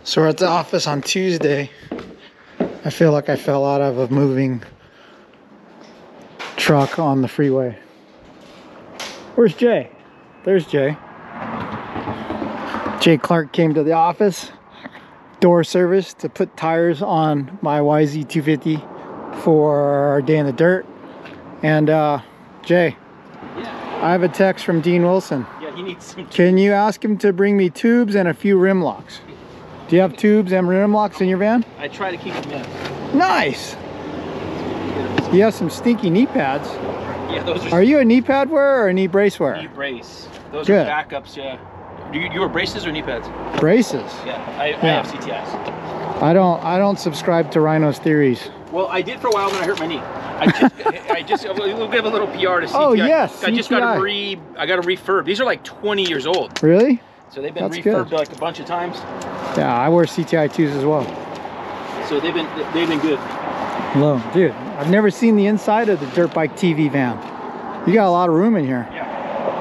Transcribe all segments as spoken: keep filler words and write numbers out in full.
So we're at the office on Tuesday. I feel like I fell out of a moving truck on the freeway. Where's Jay? There's Jay. Jay Clark came to the office, door service, to put tires on my Y Z two fifty for our day in the dirt. And uh, Jay, yeah. I have a text from Dean Wilson. Yeah, he needs some tubes. Can you ask him to bring me tubes and a few rim locks? Do you have tubes and rim locks in your van? I try to keep them in. Nice! You have some stinky knee pads. Yeah, those are... Are you a knee pad wearer or a knee brace wearer? Knee brace. Those Good. are backups, yeah. Do you, you wear braces or knee pads? Braces. Yeah, I, Yeah. I have C T Is. I don't I don't subscribe to Rhino's theories. Well, I did for a while when I hurt my knee. I just, I just, we'll give a little P R to C T I. Oh yes, I just got C T I. a re, I got a refurb. These are like twenty years old. Really? So they've been That's refurbed good. like a bunch of times. Yeah, I wear C T I twos as well. So they've been, they've been good. Hello, dude. I've never seen the inside of the dirt bike T V van. You got a lot of room in here. Yeah.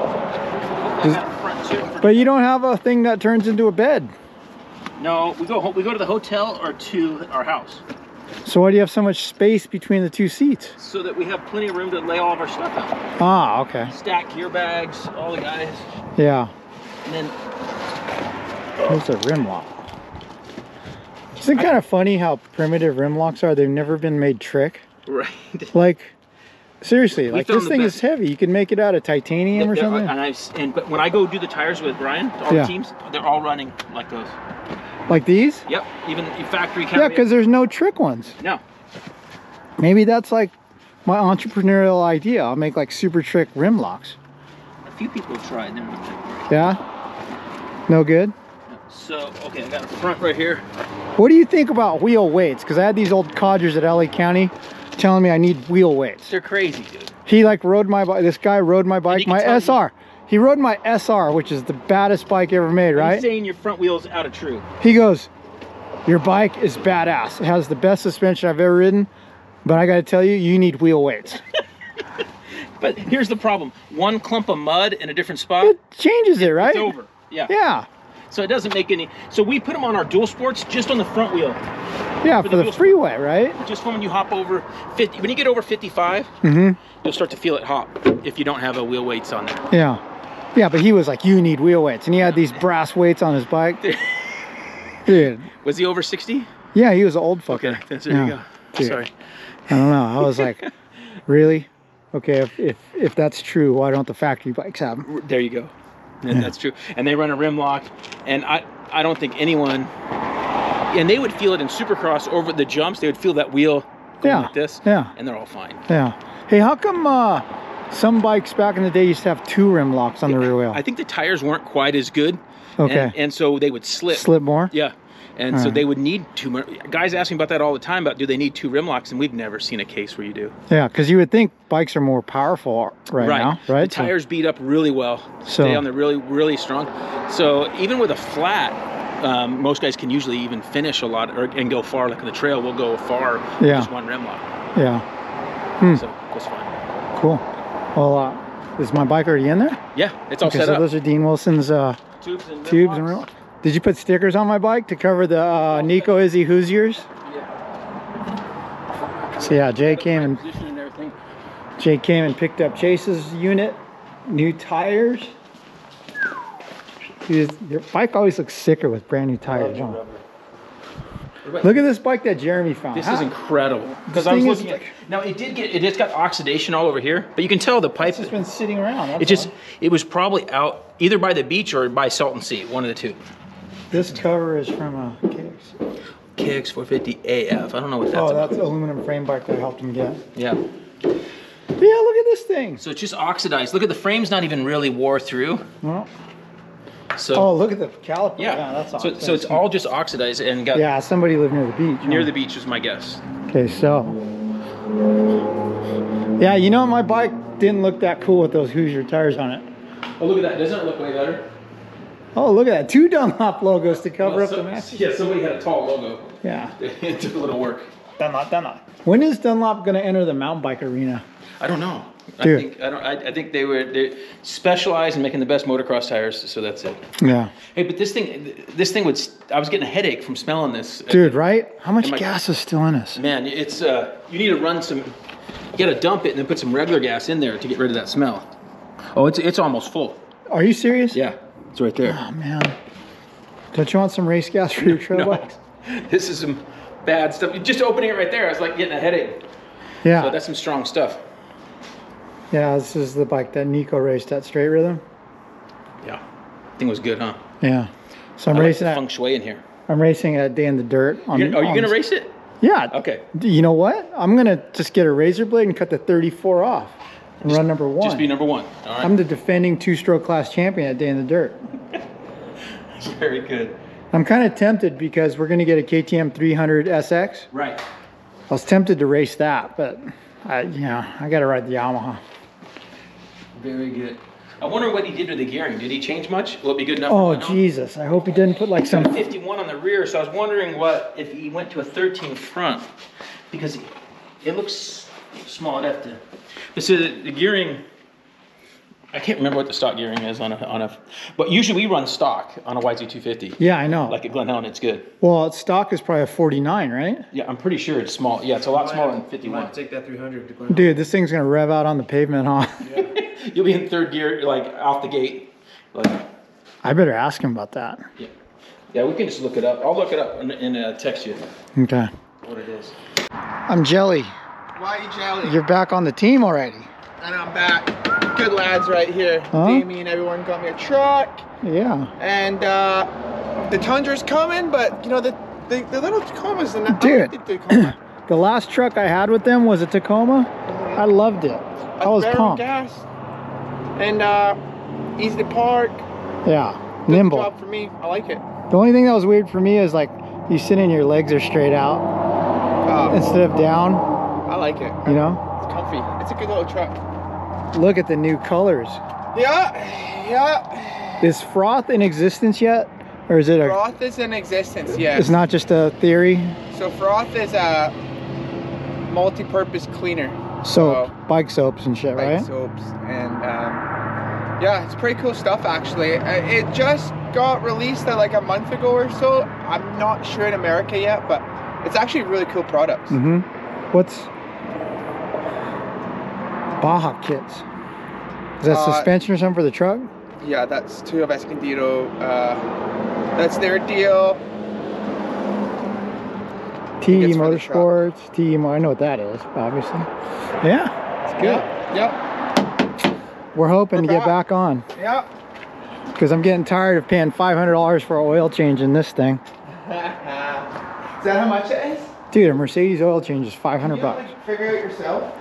But you don't have a thing that turns into a bed. No, we go home, we go to the hotel or to our house. So why do you have so much space between the two seats? So that we have plenty of room to lay all of our stuff out. Ah, okay. Stack gear bags, all the guys. Yeah. And then There's a rim lock. Isn't it kind of funny how primitive rim locks are? They've never been made trick. right. Like, seriously, We like found this the thing best. is heavy. You can make it out of titanium or They're- something. And I've and but when I go do the tires with Brian, all Yeah. the teams, they're all running like those. Like these? Yep. Even the factory. Yeah, because there's no trick ones. no. Maybe that's like my entrepreneurial idea. I'll make like super trick rim locks. A few people have tried. They're not that great. Yeah? No good? So okay, I got a front right here. What do you think about wheel weights? Because I had these old codgers at L A County telling me I need wheel weights. They're crazy, dude. He like rode my bike. This guy rode my bike, you can my tell S R. He rode my S R, which is the baddest bike ever made, I'm right? saying your front wheel's out of true. He goes, your bike is badass. It has the best suspension I've ever ridden, but I got to tell you, you need wheel weights. But here's the problem: one clump of mud in a different spot, It changes it, right? it's over. Yeah. Yeah. So it doesn't make any. So we put them on our dual sports just on the front wheel, Yeah, For for the the wheel- freeway, right? just from when you hop over fifty. When you get over fifty-five, Mm-hmm. you'll start to feel it hop if you don't have a wheel weights on there. Yeah. Yeah, but he was like, you need wheel weights. And he had these brass weights on his bike. Dude. Was he over sixty? Yeah, he was an old fucker. Okay, there Yeah. you go. Dude. Sorry. I don't know. I was like, really? Okay, if, if if that's true, why don't the factory bikes have them? There you go. Yeah, Yeah. That's true. And they run a rim lock, and I I don't think anyone. And they would feel it in Supercross over the jumps. They would feel that wheel going Yeah. like this. Yeah. And they're all fine. Yeah. Hey, how come uh, some bikes back in the day used to have two rim locks on the rear wheel? I think the tires weren't quite as good. Okay. And, and so they would slip. Slip more? Yeah. And All so right. they would need two. more- Guys ask me about that all the time. About do they need two rim locks? And we've never seen a case where you do. Yeah, because you would think bikes are more powerful right, now, right? The tires beat up really well. So- Stay on there really, really strong. So even with a flat, um, most guys can usually even finish a lot or, and go far. Like in the trail, we'll go far with Yeah. just one rim lock. So, yeah. Hmm. So that's fine. Cool. Well, uh, is my bike already in there? Yeah, it's all Okay, set so up. those are Dean Wilson's uh, Tubes and rim tubes and locks. rim. Did you put stickers on my bike to cover the uh, Nico Izzy Hoosiers? Yeah. So yeah, Jay came and Position and everything. Jay came and picked up Chase's unit, new tires. Dude, your bike always looks sicker with brand new tires, huh? Look at this bike that Jeremy found. This How- is incredible. Because This I was thing is looking at. like- Now it did get. It just got oxidation all over here, but you can tell the pipe. It's just been sitting around. That's It just. all. It was probably out either by the beach or by Salton Sea. One of the two. This cover is from a Kicks. K X four fifty A F. I don't know what that's Oh, about. that's aluminum frame bike that I helped him get. Yeah. But yeah, look at this thing. So it's just oxidized. Look at the frame's not even really wore through. Well, So oh, look at the caliper. yeah. Yeah, that's so, awesome. so it's all just oxidized and got Yeah, somebody lived near the beach. near huh? the beach was my guess. Okay, so. Yeah, you know, my bike didn't look that cool with those Hoosier tires on it. Oh, look at that. Doesn't it look way better? Oh, look at that. Two Dunlop logos to cover Well, up so- the match. Yeah, somebody had a tall logo. Yeah. It took a little work. Dunlop, Dunlop. When is Dunlop going to enter the mountain bike arena? I don't know. Dude. I think I don't. I, I think they were they specialize in making the best motocross tires. So that's it. Yeah. Hey, but this thing, this thing would. I was getting a headache from smelling this. Dude, right? How much my, gas is still in us? Man, it's uh, you need to run some. You got to dump it and then put some regular gas in there to get rid of that smell. Oh, it's it's almost full. Are you serious? Yeah, it's right there. Oh man. Don't you want some race gas for your trail No, bikes? this is some bad stuff. Just opening it right there, I was like getting a headache. Yeah. So that's some strong stuff. Yeah, this is the bike that Nico raced at Straight Rhythm. Yeah, thing was good, huh? Yeah. So I'm I like racing the at feng shui in here. I'm racing at Day in the Dirt. On, You're, are you on gonna this- race it? Yeah. Okay. You know what? I'm gonna just get a razor blade and cut the thirty-four off and Just- run number one. Just be number one. All right. I'm the defending two-stroke class champion at Day in the Dirt. Very good. I'm kind of tempted because we're gonna get a K T M three hundred S X. Right. I was tempted to race that, but I, you know, I gotta ride the Yamaha. Very good. I wonder what he did with the gearing. Did he change much? Will it be good enough? Oh for Leno? Jesus! I hope he didn't put like He's got some. a fifty-one on the rear, so I was wondering what if he went to a thirteen front, because it looks small enough to. But so the, the gearing, I can't remember what the stock gearing is on a on a. But usually we run stock on a Y Z two fifty. Yeah, I know. Like at Glen Helen, it's good. Well, stock is probably a forty-nine, right? Yeah, I'm pretty sure it's small. Yeah, it's a lot smaller than fifty-one. Might take that three hundred to Glen. Dude, this thing's gonna rev out on the pavement, huh? Yeah. You'll be in third gear, like off the gate. Like, I better ask him about that. yeah, yeah, we can just look it up. I'll look it up and, and uh, text you Okay. what it is. I'm Jelly. Why you jelly? You're back on the team already. And I'm back. Good lads right here. Huh? Damien, everyone got me a truck. Yeah. And uh, the Tundra's coming, but you know, the, the, the little Tacoma's the Dude. the Tacoma. The last truck I had with them was a Tacoma. I loved it. I was Barrel pumped. gas. And uh, easy to park. Yeah. Does the Nimble. job for me. I like it. The only thing that was weird for me is like you sit in, your legs are straight out Uh, instead of down. I like it. You know. It's comfy. It's a good little truck. Look at the new colors. Yeah, yeah. Is froth in existence yet, or is it a? Froth is in existence, yes. It's not just a theory. So froth is a multi-purpose cleaner. Soap, So, bike soaps and shit, bike right? soaps, and um, yeah, it's pretty cool stuff actually. Uh, It just got released uh, like a month ago or so. I'm not sure in America yet, but it's actually a really cool product. Mm-hmm. What's Baja kits? Is that Uh, suspension or something for the truck? Yeah, that's two of Escondido. Uh, that's their deal. T E it's for the truck. Motorsports, T E, Mo- I know what that is, obviously. Yeah, it's good. Yeah, yep, We're hoping We're to get back. back on yep. because I'm getting tired of paying five hundred dollars for an oil change in this thing. Is that how much it is? Dude, a Mercedes oil change is five hundred You bucks. like figure out yourself.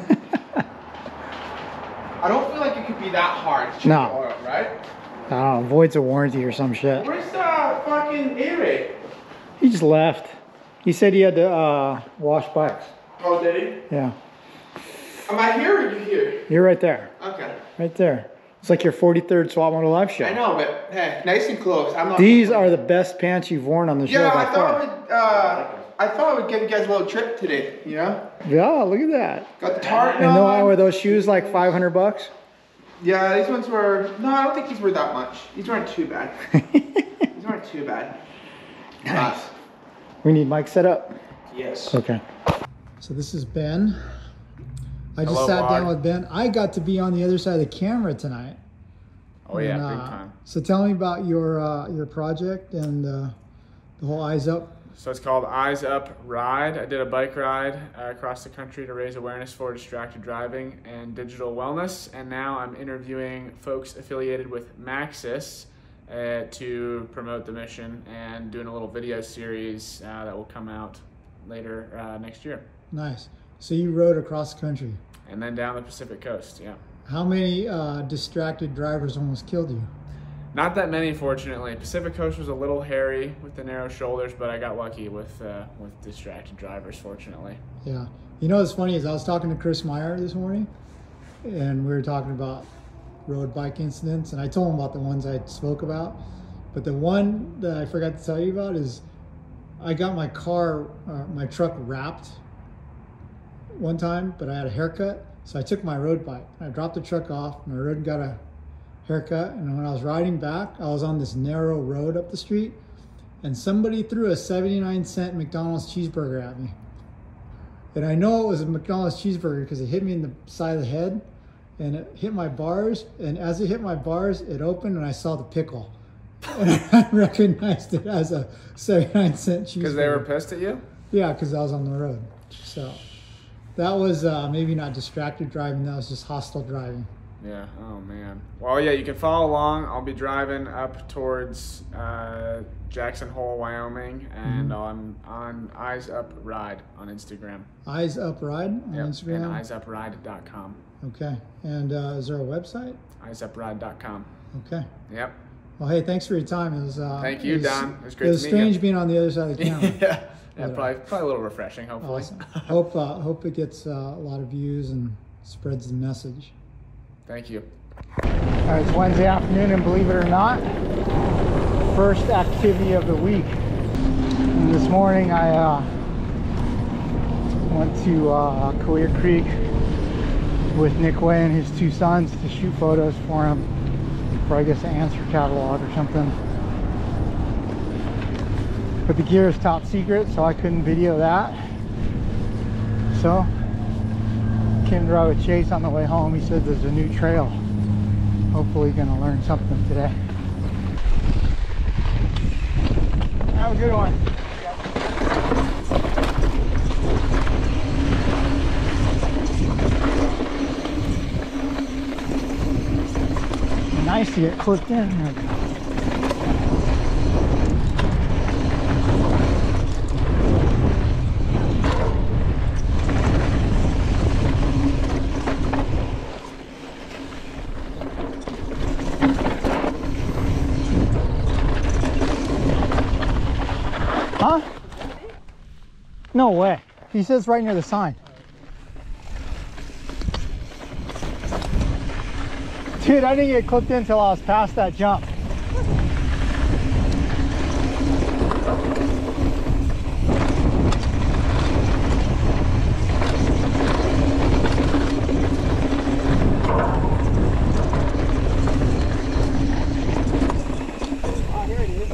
I don't feel like it could be that hard to change No. the oil, right? I don't know, voids a warranty or some shit. Where's the fucking A-Ray? He just left. He said he had to uh, wash bikes. Oh, did he? Yeah, Am I here or are you here? you're right there, Okay. right there. It's like your forty-third Swapmoto live show. I know, but hey, nice and close. I'm not. These are the best pants you've worn on the show Yeah, by I thought I far. would. Uh, I thought I would give you guys a little trip today. You know, Yeah, look at that. got the tartan And on. though were those shoes like five hundred bucks? Yeah, these ones were. No, I don't think these were that much. These weren't too bad. These weren't too bad. Nice. We need Mike set up. Yes. Okay. So this is Ben. I just Hello, sat down Vlog. with Ben. I got to be on the other side of the camera tonight. Oh yeah, And, big uh, time. So tell me about your uh, your project and uh, the whole Eyes Up. So it's called Eyes Up Ride. I did a bike ride uh, across the country to raise awareness for distracted driving and digital wellness. And now I'm interviewing folks affiliated with Maxis uh, to promote the mission and doing a little video series uh, that will come out later uh, next year. Nice. So you rode across the country. And then down the Pacific coast, yeah. How many uh, distracted drivers almost killed you? Not that many, fortunately. Pacific Coast was a little hairy with the narrow shoulders, but I got lucky with uh, with distracted drivers, fortunately. Yeah. You know what's funny is I was talking to Chris Meyer this morning, and we were talking about road bike incidents, and I told him about the ones I spoke about. But the one that I forgot to tell you about is I got my car, uh, my truck wrapped one time, but I had a haircut, So I took my road bike. I dropped the truck off, and I rode and got a haircut. And when I was riding back, I was on this narrow road up the street, and somebody threw a seventy-nine cent McDonald's cheeseburger at me. And I know it was a McDonald's cheeseburger because it hit me in the side of the head, and it hit my bars. And as it hit my bars, it opened, and I saw the pickle. And I recognized it as a seventy-nine cent cheeseburger. Because they were pissed at you? Yeah, because I was on the road. So that was uh, maybe not distracted driving, that was just hostile driving. Yeah, oh man. Well, yeah, you can follow along. I'll be driving up towards uh, Jackson Hole, Wyoming, and mm-hmm. I'm on Eyes Up Ride on Instagram. Eyes Up Ride on yep, Instagram? and eyes up ride dot com. Okay, and uh, is there a website? eyes up ride dot com. Okay. Yep. Well, hey, thanks for your time. It was, uh, Thank you, it was, Don. It was great It was to meet strange you. being on the other side of the camera. yeah, yeah but, probably, uh, probably a little refreshing, hopefully. Awesome. hope, uh, hope it gets uh, a lot of views and spreads the message. Thank you. All right, it's Wednesday afternoon, and believe it or not, first activity of the week. And this morning I uh, went to uh, Clear Creek with Nick Way and his two sons to shoot photos for him for, I guess, an answer catalog or something. But the gear is top secret, so I couldn't video that. So came to ride with Chase on the way home. He said there's a new trail. Hopefully gonna learn something today. Have a good one. Nice to get clipped in. Huh? No way. He says right near the sign. Dude, I didn't get clipped in until I was past that jump. Oh, here it is.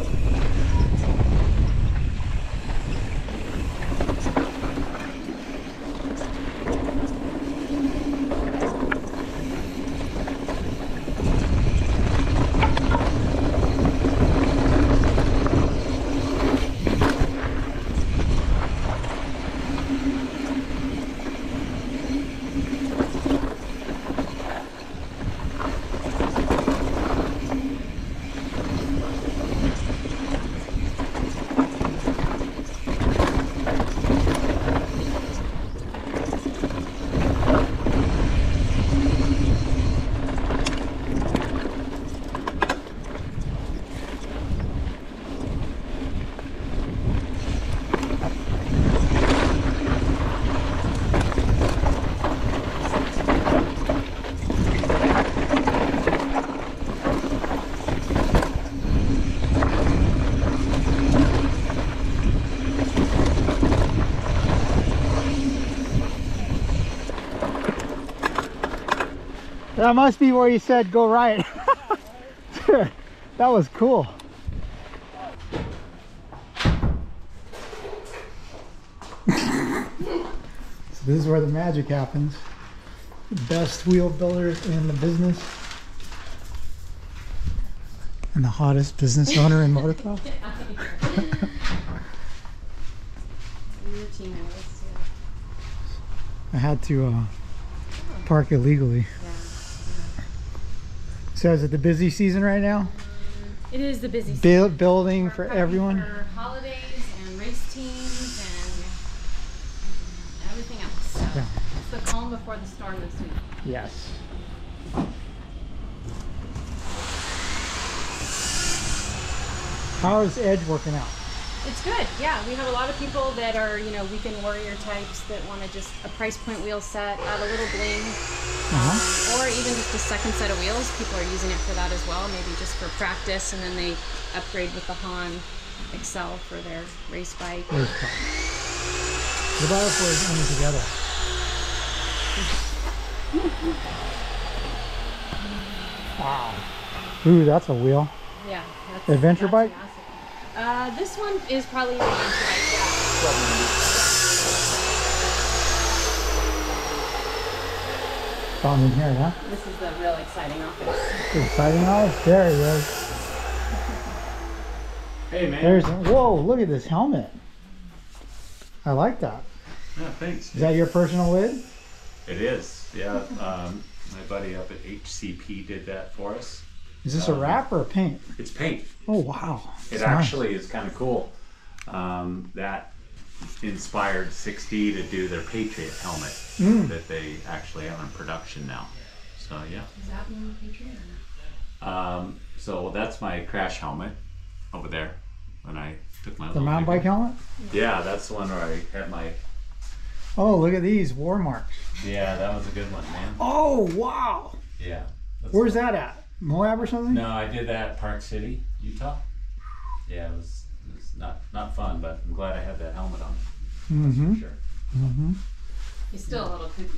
That must be where you said go right. Dude, that was cool. So this is where the magic happens. The best wheel builders in the business. And the hottest business owner in motocross. I had to uh, park illegally. So is it the busy season right now? It is the busy season. Build, building We're for everyone? For holidays and race teams and everything else. So Yeah. it's the calm before the storm this week. Yes. How is Edge working out? It's good, yeah. We have a lot of people that are, you know, weekend warrior types that want to just a price point wheel set, add a little bling, Uh-huh. um, or even just a second set of wheels. People are using it for that as well, maybe just for practice, and then they upgrade with the Han Excel for their race bike. Race bike. What about if we're in together? Wow. Ooh, that's a wheel. Yeah. That's, Adventure that's bike? massive. Uh, this one is probably an adventure bike, yeah. Found in here, huh? This is the real exciting office. Exciting house? There he is. Hey man. There's, whoa, look at this helmet. I like that. Yeah, thanks. Is that your personal lid? It is, yeah. Um, my buddy up at H C P did that for us. Is this a Um, wrap or a paint? It's paint. Oh, wow. It It's actually is kind of cool. Um, that inspired six D to do their Patriot helmet Mm. that they actually have in production now. So yeah. Is that one Patriot or Um, so that's my crash helmet over there when I took my The little mountain bike picture. helmet? Yeah, that's the one where I had my. Oh, look at these war marks. Yeah, that was a good one, man. Oh, wow. Yeah. that's Where's that at? Moab or something? No, I did that at Park City, Utah. Yeah, it was, it was not not fun, but I'm glad I had that helmet on. Mm-hmm. For sure. Mm-hmm. He's still a little cuckoo,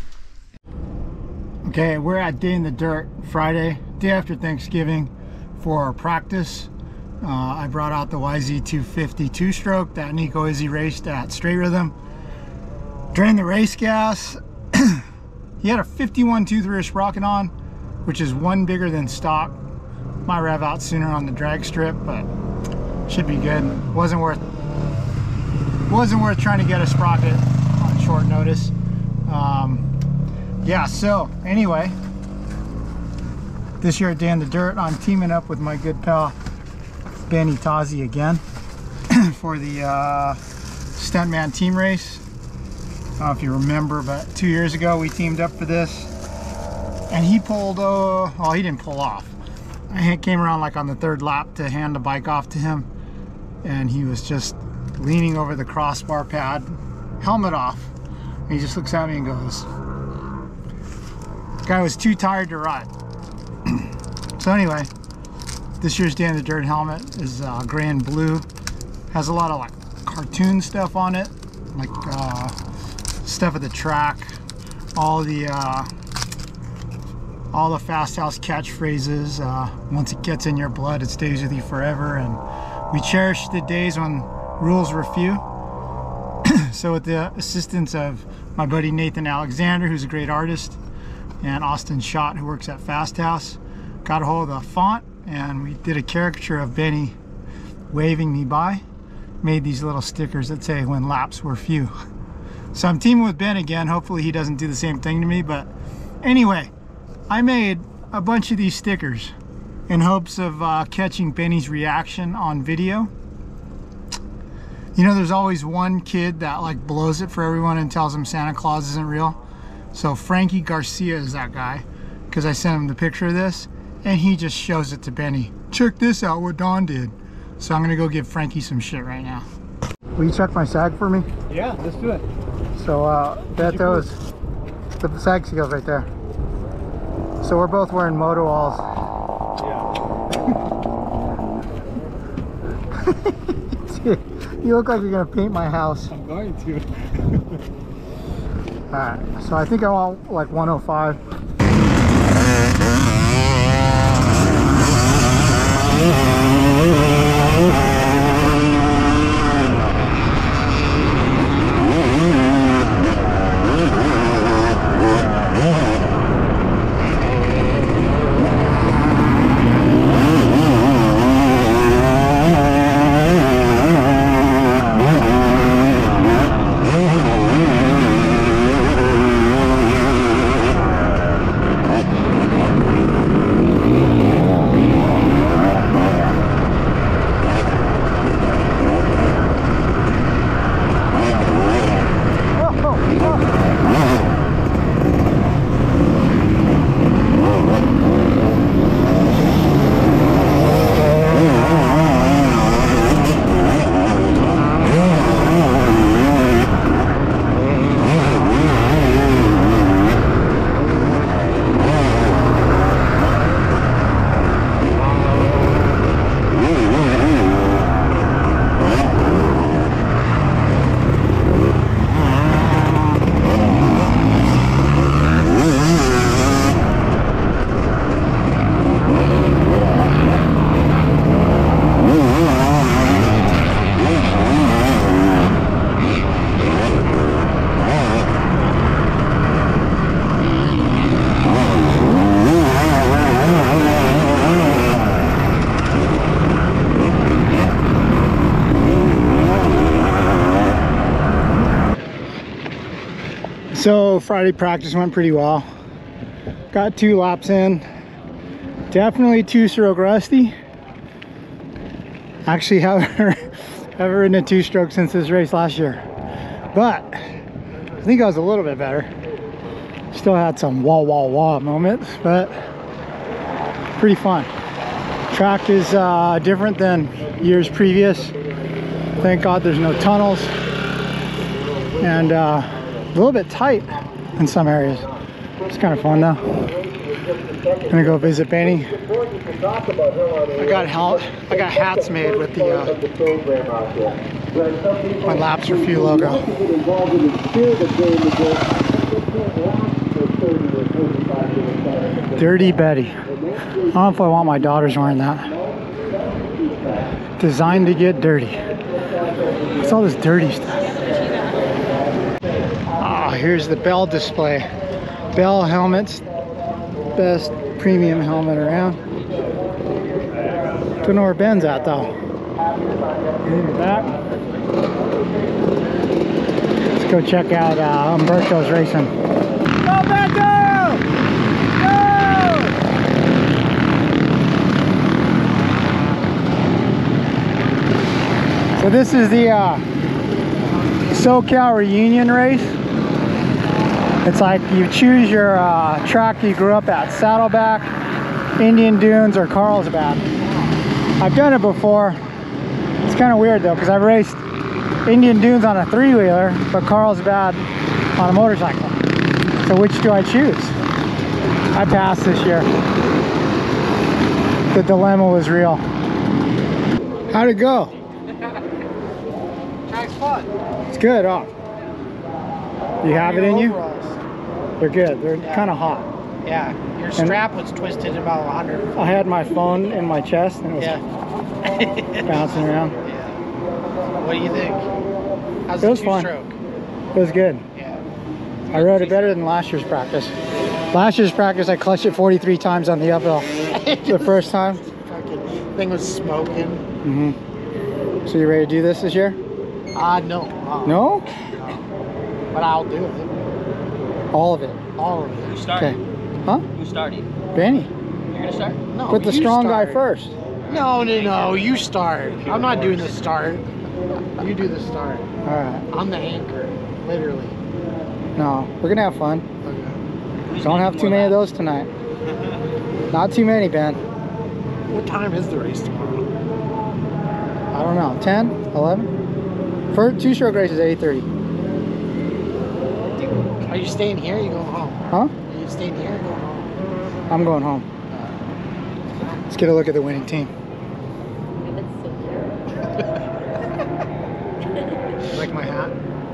but. Okay, we're at Day in the Dirt Friday, day after Thanksgiving, for our practice. Uh, I brought out the Y Z two fifty two-stroke that Nico Izzy raced at Straight Rhythm. Drained the race gas. He had a fifty-one tooth rear sprocket on, which is one bigger than stock. Might rev out sooner on the drag strip, but should be good. Wasn't worth wasn't worth trying to get a sprocket on short notice. Um, yeah, so anyway, this year at Day in the Dirt, I'm teaming up with my good pal Benny Tazi again for the uh, Stuntman team race. I don't know if you remember, but two years ago we teamed up for this, and he pulled, uh, well, he didn't pull off. I came around like on the third lap to hand the bike off to him, and he was just leaning over the crossbar pad, helmet off, and he just looks at me and goes, guy was too tired to ride. So anyway, this year's Day in the Dirt helmet is uh, gray and blue. Has a lot of like cartoon stuff on it, like uh, stuff at the track, all the uh, all the Fast House catchphrases. Uh, once it gets in your blood, it stays with you forever. And we cherish the days when rules were few. So with the assistance of my buddy Nathan Alexander, who's a great artist, and Austin Schott, who works at Fast House, got a hold of the font, and we did a caricature of Benny waving me by. Made these little stickers that say when laps were few. So I'm teaming with Ben again. Hopefully he doesn't do the same thing to me, but anyway, I made a bunch of these stickers in hopes of uh, catching Benny's reaction on video. You know, there's always one kid that like blows it for everyone and tells them Santa Claus isn't real. So Frankie Garcia is that guy, because I sent him the picture of this, and he just shows it to Benny. Check this out, what Don did. So I'm gonna go give Frankie some shit right now. Will you check my sag for me? Yeah, let's do it. So uh, Beto is, the sag seal's right there. So we're both wearing moto alls. Yeah. You look like you're gonna paint my house. I'm going to. Alright, so I think I want like one oh five. So Friday practice went pretty well. Got two laps in. Definitely two-stroke rusty. Actually haven't ever ridden a two-stroke since this race last year. But I think I was a little bit better. Still had some wah wah wah moments, but pretty fun. Track is uh, different than years previous. Thank God there's no tunnels. And uh, a little bit tight in some areas. It's kind of fun though. Gonna go visit Benny. I got help. I got hats made with the uh, my Laps for Few logo. Dirty Betty. I don't know if I want my daughters wearing that. Designed to get dirty. What's all this dirty stuff? Ah, here's the Bell display. Bell helmets. Best premium helmet around. Don't know where Ben's at though. In the back. Let's go check out uh, Umberto's racing. Go Beto! Go! So this is the uh, SoCal reunion race. It's like you choose your uh, track you grew up at, Saddleback, Indian Dunes, or Carlsbad. I've done it before. It's kind of weird though, because I've raced Indian Dunes on a three-wheeler, but Carlsbad on a motorcycle. So which do I choose? I passed this year. The dilemma was real. How'd it go? Track's fun. It's good, huh? You have it in you? They're good. They're Yeah. kind of hot. Yeah, your strap was twisted about a hundred. I had my phone in my chest and it was Yeah. bouncing around. Yeah. What do you think? How's It the was fun. two-stroke? It was good. Yeah. I rode it better than last year's practice. Last year's practice, I clutched it forty-three times on the uphill. The first time. Fucking thing was smoking. Mm-hmm. So you ready to do this this year? Ah, uh, no. Uh, No? no. But I'll do it. All of it. All of it. Who Okay. started? Huh? Who started? Benny. You're gonna start? No, Put the you strong start. guy first. No, no, no. You start. I'm not doing the start. You do the start. All right. I'm the anchor, literally. No, we're gonna have fun. Okay. Don't have too many of those tonight. Not too many, Ben. What time is the race tomorrow? I don't know. ten? eleven? For two-stroke race is eight thirty. Are you staying here? Or are you going home? Huh? Are you staying here or going home? I'm going home. Let's get a look at the winning team. Like my hat?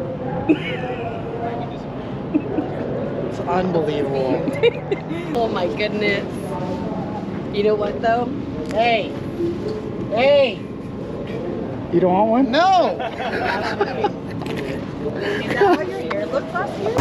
It's unbelievable. Oh my goodness. You know what though? Hey! Hey! You don't want one? No! Is that how your hair looked last year?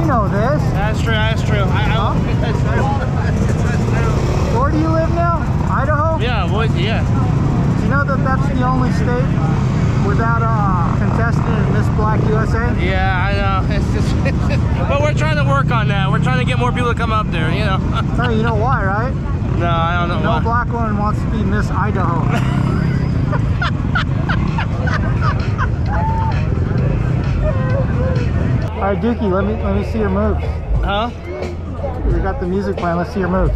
You know this. That's true, that's true. I, I, that's true. Where do you live now? Idaho? Yeah, Boise, yeah. You know that that's the only state without a contestant in Miss Black U S A? Yeah, I know. It's just, it's just, but we're trying to work on that. We're trying to get more people to come up there, you know. No, you know why, right? No, I don't know No why. black woman wants to be Miss Idaho. All right, Dookie, let me let me see your moves. Huh? We got the music playing. Let's see your moves.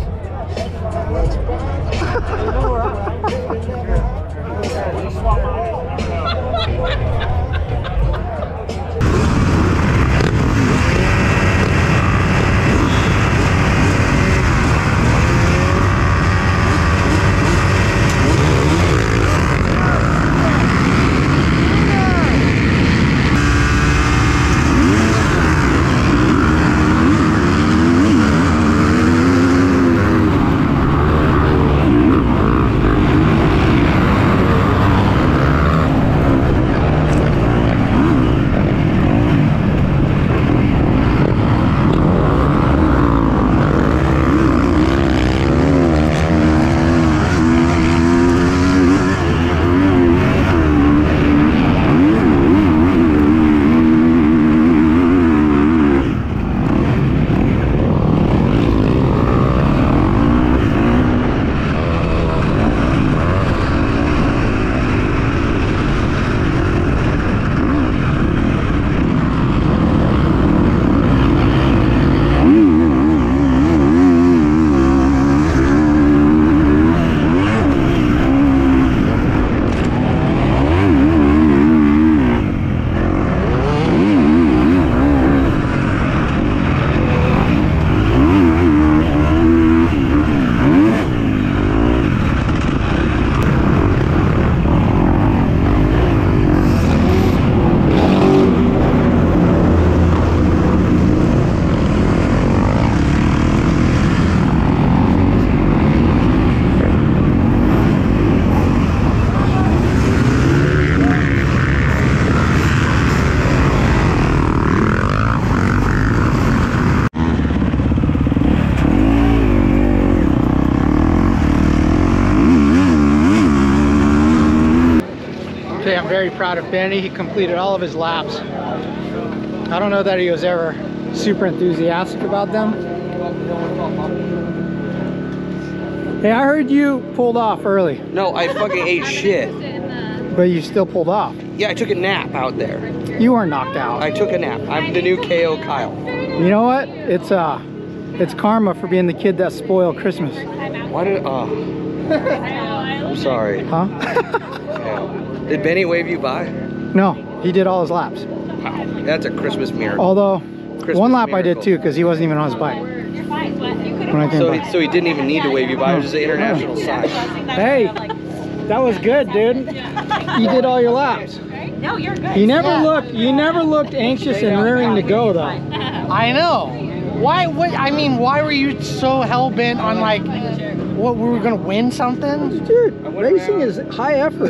Okay, I'm very proud of Benny. He completed all of his laps. I don't know that he was ever super enthusiastic about them. Hey, I heard you pulled off early. No, I fucking ate shit. But you still pulled off. Yeah, I took a nap out there. You weren't knocked out. I took a nap. I'm the new K O Kyle. You know what? It's uh, it's karma for being the kid that spoiled Christmas. Why did, uh, I'm sorry. Huh? Yeah. Did Benny wave you by? No, he did all his laps. Wow, that's a Christmas miracle. Although, Christmas one lap miracle. I did too, because he wasn't even on his bike. When I came So by. he, so he didn't even need to wave you by. It was just an international sign. Hey, that was good, dude. You did all your laps. No, you're good. You never Yeah. looked. You never looked anxious and rearing to go, though. I know. Why? What? I mean, why were you so hell bent on like, what? We were gonna win something? Dude, racing is high effort.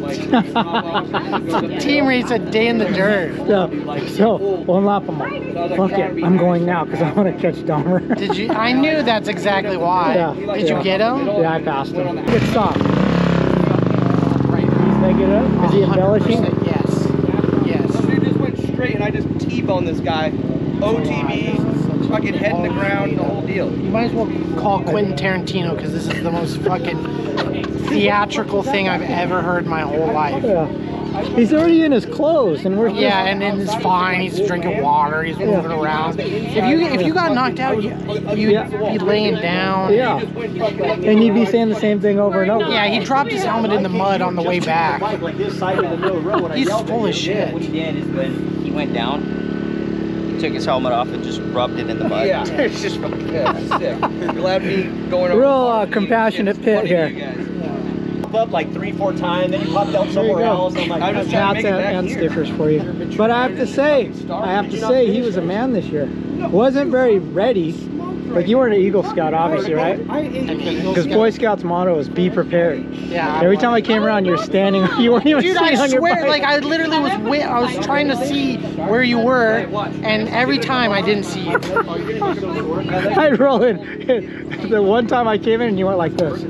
Team race a day in the dirt. so, so one lap, I'm like, fuck it, I'm going now because I want to catch Dahmer. Did you? I knew that's exactly why. Yeah, Did yeah. you get him? Yeah, I passed him. Good stop. Did I get up? Is he embellishing? one hundred percent Yes. Yes. Dude just went straight and I just T-boned this guy. O T B, fucking head in the ground, the whole deal. You might as well call Quentin Tarantino because this is the most fucking theatrical thing I've ever heard in my whole life. Yeah. He's already in his clothes, and we're just... Yeah, and then it's fine. He's drinking water. He's moving around. If you if you got knocked out, you, you'd Yeah. be laying down. Yeah. And you'd be saying the same thing over and over. Yeah, he dropped his helmet in the mud on the way back. Like this side of the middle of the road. When I He's yelled full at of him, shit. What he did is when he went down, he took his helmet off and just rubbed it in the mud. Yeah, it's just fucking yeah, sick. Glad me going over. Real uh, compassionate pit here. Up like three, four times, then he popped out There you somewhere go. else. I'm like, I'm just Hats trying to make it and, back and here. stickers for you. But I have to say, I have to say, he was a man this year. Wasn't very ready, Like you weren't an Eagle Scout, obviously, right? I ate Eagle Because Scout. Boy Scouts motto is be prepared. Yeah. Every time I came around, you were standing. You weren't even Dude, sitting I on your swear, bike. like I literally was wi- I was trying to see where you were, and every time I didn't see you. I'd roll in. The one time I came in and you went like this.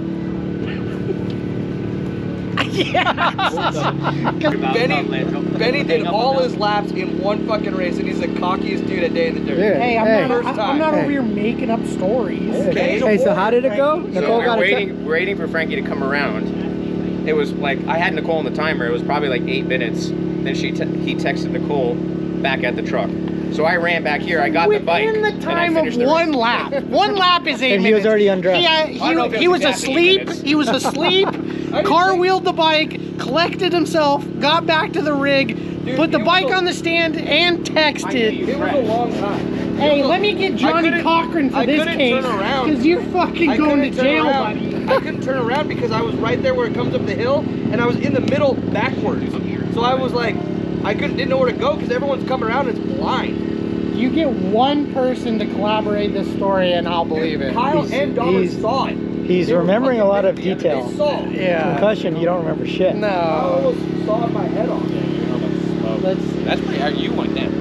Benny, Benny did all his laps in one fucking race, and he's the cockiest dude at Day in the Dirt. Yeah. Hey, I'm Hey. not, First I'm not time. over here making up stories. Okay. Hey, so how did it go? Nicole we got were a waiting, waiting for Frankie to come around. It was like, I had Nicole on the timer. It was probably like eight minutes. Then she te he texted Nicole back at the truck. So I ran back here. I got Within the bike. the and I time of finished the one race. lap. One lap is eight And he minutes. was already undressed. He, uh, I don't know if he, it he was was exactly eight asleep. minutes. He was asleep. Car wheeled the bike, collected himself, got back to the rig, Dude, put the it was bike a- on the stand, and texted. It was a long time. Hey, let me get Johnny couldn't- Cochran for I this couldn't case, turn around. because you're fucking I going to couldn't turn jail, around. buddy. I couldn't turn around because I was right there where it comes up the hill, and I was in the middle backwards. So I was like, I couldn't didn't know where to go because everyone's coming around and it's blind. You get one person to collaborate this story, and I'll believe it. Kyle He's- and Dahmer he's- saw it. He's They were remembering a fucking lot of with me. detail. They saw it. Yeah. Concussion, you don't remember shit. I No. almost sawed my head off. Let's. That's pretty how you went down.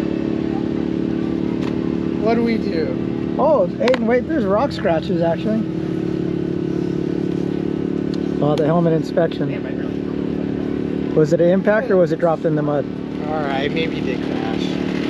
What do we do? Oh, hey, wait, there's rock scratches actually. Oh, the helmet inspection. Was it an impact or was it dropped in the mud? All right, maybe you did crash.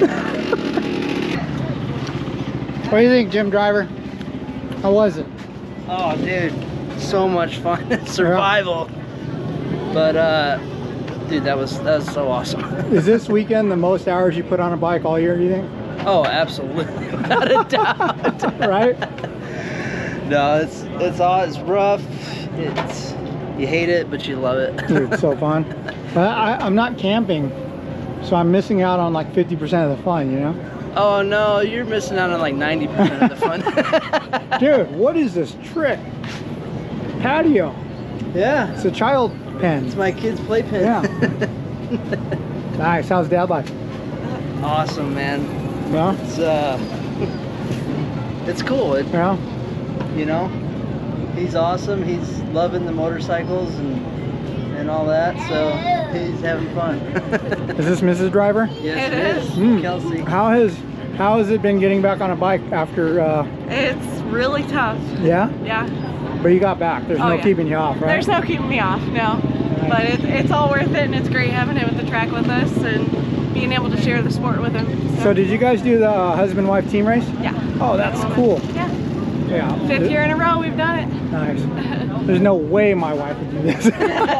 What do you think, Jim Driver? How was it? Oh, dude, so much fun. Survival. But, uh, dude, that was that was so awesome. Is this weekend the most hours you put on a bike all year, do you think? Oh, absolutely, without a doubt. Right? No, it's it's all it's rough. It's you hate it, but you love it. Dude, it's so fun. But I, I'm not camping, so I'm missing out on like fifty percent of the fun, you know? Oh no, you're missing out on like ninety percent of the fun. Dude, what is this trick? Patio. Yeah, It's a child pen. it's my kid's playpen. Yeah. Nice. How's dad life? Awesome, man. Yeah? It's uh, it's cool. It, Yeah? you know, he's awesome. He's loving the motorcycles and and all that. So he's having fun. Is this Missus Driver? Yes, It it is. is. Mm. Kelsey. How has how has it been getting back on a bike after uh It's really tough. yeah? Yeah. But you got back. There's Oh, no yeah. keeping you off, right? There's no keeping me off, no. But it, it's all worth it, and it's great having him at the track with us and being able to share the sport with him. So did you guys do the uh, husband-wife team race? Yeah. Oh, that's cool. Yeah. Yeah. Fifth year in a row, we've done it. Nice. There's no way my wife would do this.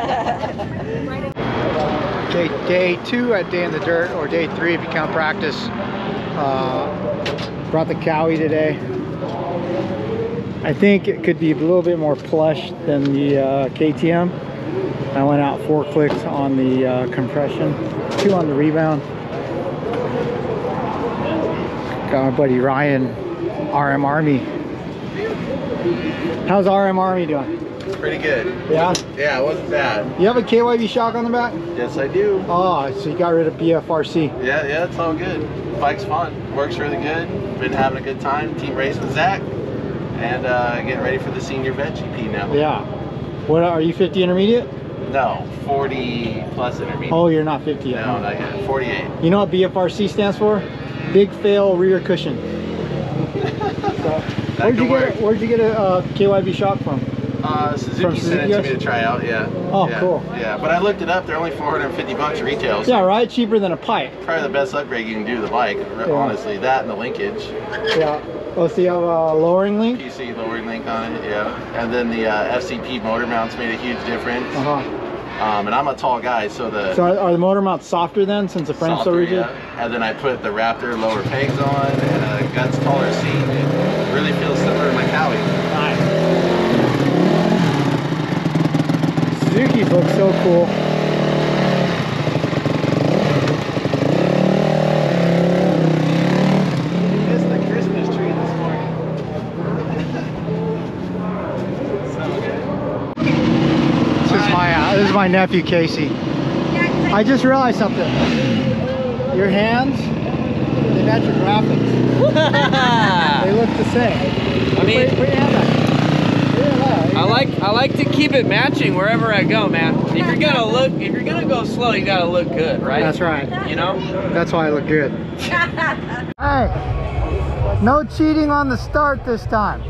Okay, day two at Day in the Dirt, or day three if you count practice. Uh, brought the Cowie today. I think it could be a little bit more plush than the uh, K T M. I went out four clicks on the uh, compression, two on the rebound. Got my buddy Ryan, R M Army. How's R M Army doing? Pretty good. Yeah? Yeah, it wasn't bad. You have a K Y B shock on the back? Yes, I do. Oh, so you got rid of B F R C. Yeah, yeah, it's all good. Bike's fun. Works really good. Been having a good time. Team race with Zach. And uh, getting ready for the senior vet G P now. Yeah. What are you, fifty intermediate? No, forty plus intermediate. Oh, you're not fifty yet. No, not yet. forty-eight. You know what B F R C stands for? Big fail rear cushion. So, where'd you get a, where'd you get a uh, K Y B shock from? Uh, Suzuki, From sent it to Suzuki? me to try out, yeah. Oh, yeah. cool. Yeah, but I looked it up. They're only four hundred fifty bucks retail. So Yeah, right? Cheaper than a pipe. probably the best upgrade you can do to the bike, honestly. That and the linkage. Yeah. Oh, so you have a lowering link? P C lowering link on it, yeah. And then the uh, F C P motor mounts made a huge difference. Uh-huh. Um, and I'm a tall guy, so the So are, are the motor mounts softer then, since the frame's so softer, rigid? yeah. And then I put the Raptor lower pegs on and a guts taller seat. It really feels similar to my Cowie. Nice. Suzuki's look so cool. Missed the Christmas tree this morning. So good. This is my uh, this is my nephew Casey. I just realized something. Your hands, they match your graphics. They look the same. I mean, Put, put your hand back. I like I like to keep it matching wherever I go, man. If you're gonna look, if you're gonna go slow, you gotta look good, right? That's right. You know? That's why I look good. Hey, no cheating on the start this time.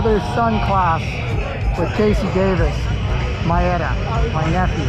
father-son class with Casey Davis, Maeda, my nephew.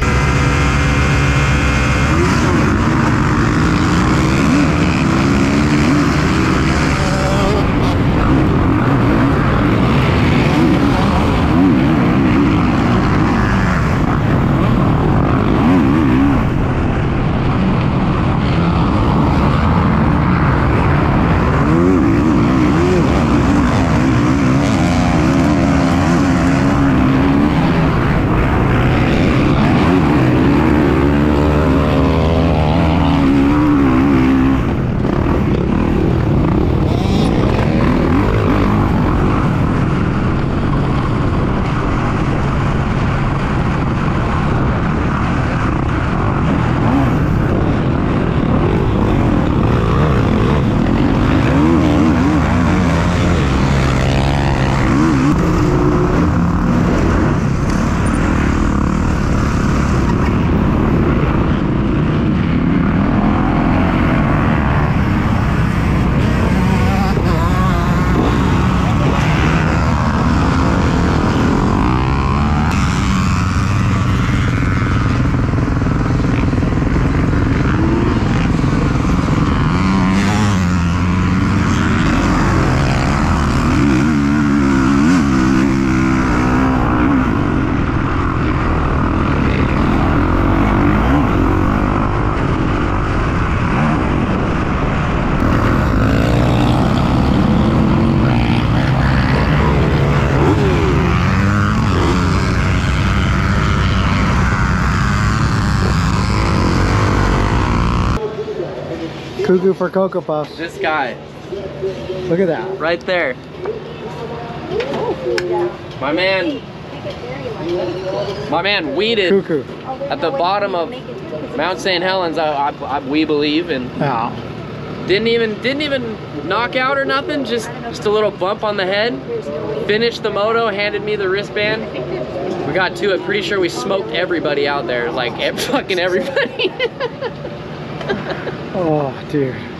Cuckoo for Cocoa Puffs. This guy. Look at that. Right there. My man. My man weeded Cuckoo. at the bottom of Mount Saint Helens, I, I, I, we believe, and yeah. didn't even didn't even knock out or nothing. Just just a little bump on the head. Finished the moto. Handed me the wristband. We got to it. Pretty sure we smoked everybody out there. Like fucking everybody. Oh, dude.